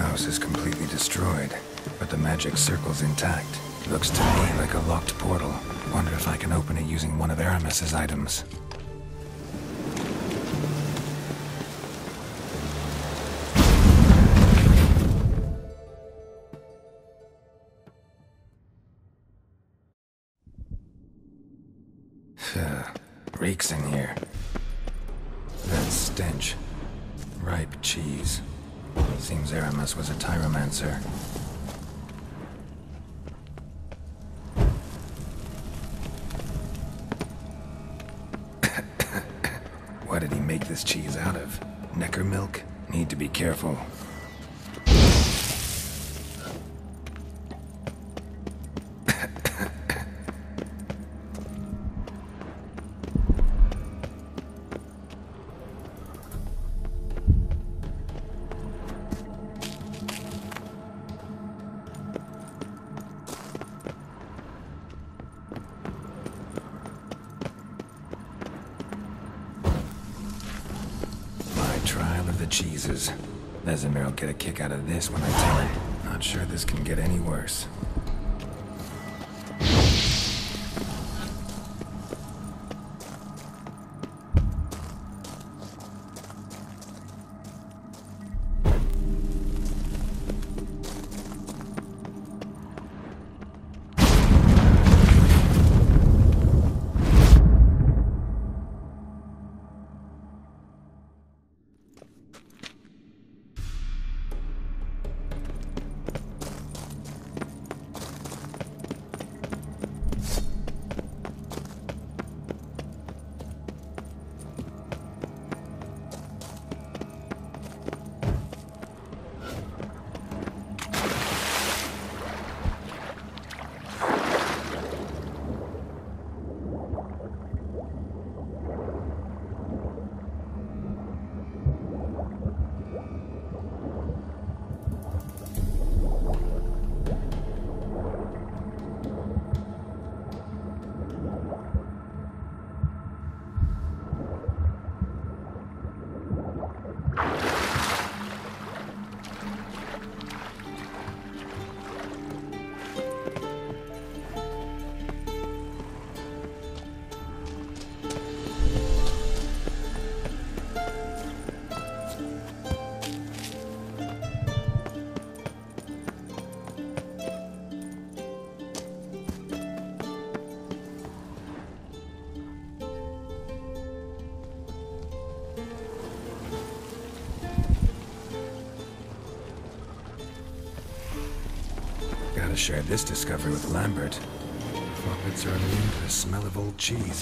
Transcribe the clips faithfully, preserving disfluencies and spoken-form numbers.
house is completely destroyed, but the magic circle's intact. Looks to me like a locked portal. Wonder if I can open it using one of Aramis's items. Reeks in here. That stench. Ripe cheese. Seems Aramis was a tyromancer. What did he make this cheese out of? Necker milk? Need to be careful. Cheeses. Vesemir will get a kick out of this when I tell him. Not sure this can get any worse. Gotta share this discovery with Lambert. Hobbits are immune to the smell of old cheese.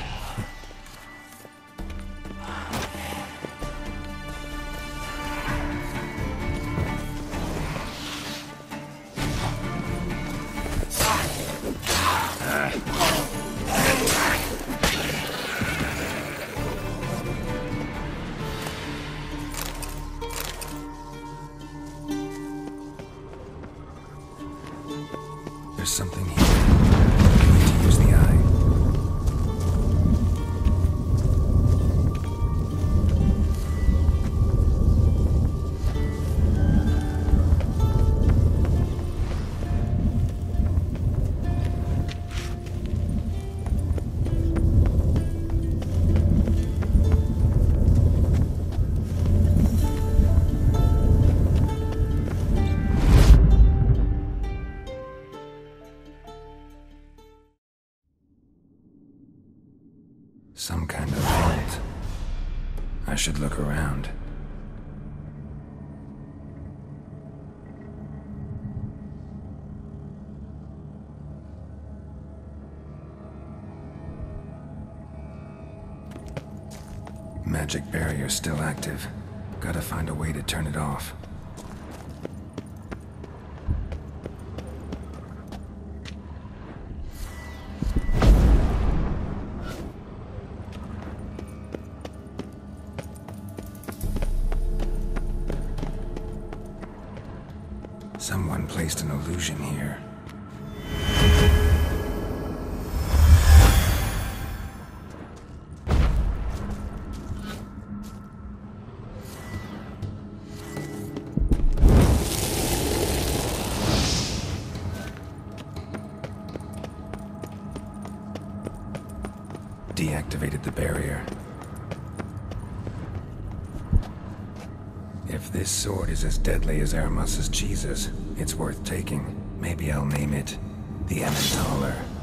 There's something here. I need to use the eye. Some kind of vault. I should look around. Magic barrier still active. Gotta find a way to turn it off. Someone placed an illusion here. deactivated the barrier. If this sword is as deadly as Aramus's cheeses, it's worth taking. Maybe I'll name it the Emmentaler.